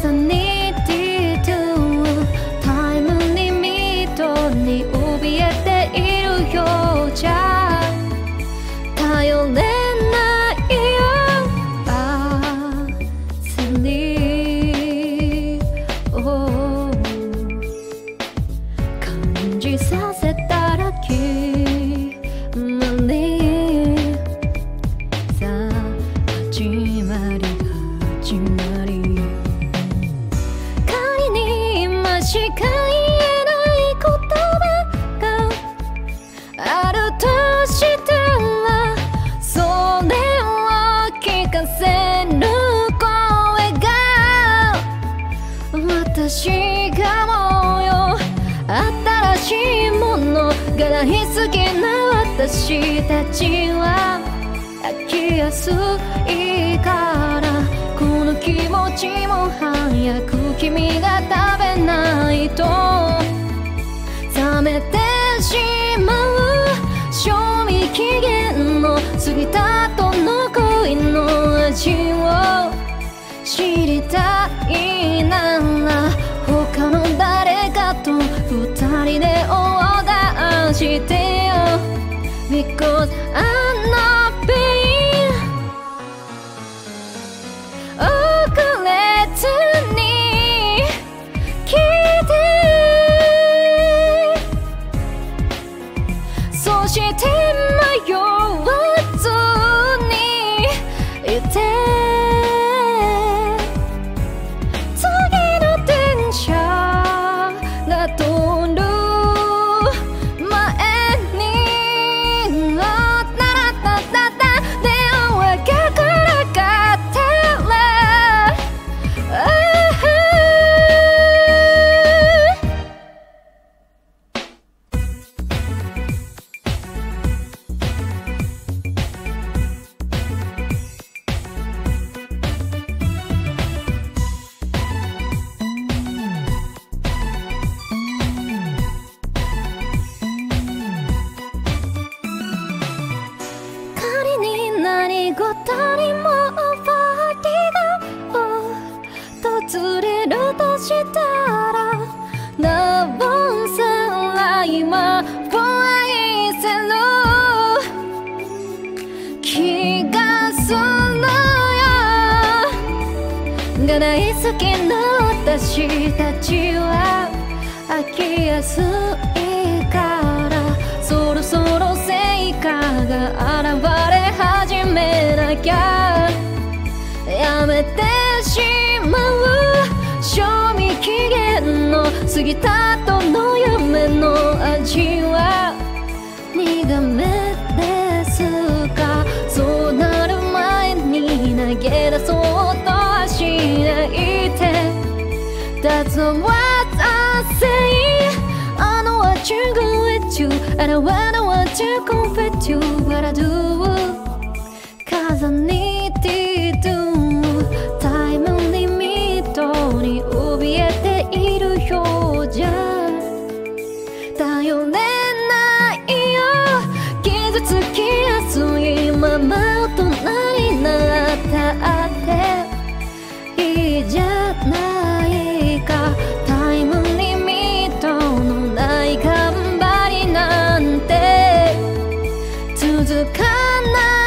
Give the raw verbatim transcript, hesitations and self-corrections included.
'Cause I need to タイムリミットに怯えているようじゃ頼れないよあスリーを感じさせたら決まりさあ始まり始まり仮に今しか言えない言葉があるとしたらそれを聞かせる声が私がもうよ新しいものが大好きな私たちは飽きやすいからこの気持ちも早く君が食べないと冷めてしまう賞味期限の過ぎた後の恋の味を知りたいなら他の誰かと二人でオーダーしてよ Because I'm not paying 遅れずに聞いてそして迷わずにいて次の電車が通る前にならたたた電話が来なかったら仮に何事にも終わりが訪れるとしたらなおさら今を愛せる気がするよが大好きな私たちは飽きやすいからそろそろ成果が現れ始めなきゃやめてしまう賞味期限の過ぎた後の夢の味は苦めですかそうなる前に投げ出そうとはしないで That's what I say I know what you're going to and I wanna want to confess to what I do Cause I need to タイムリミットに怯えているようじゃ頼れないよ傷つきやすいまま大人になったっていいじゃないかタイムリミットのない頑張りなんて続かない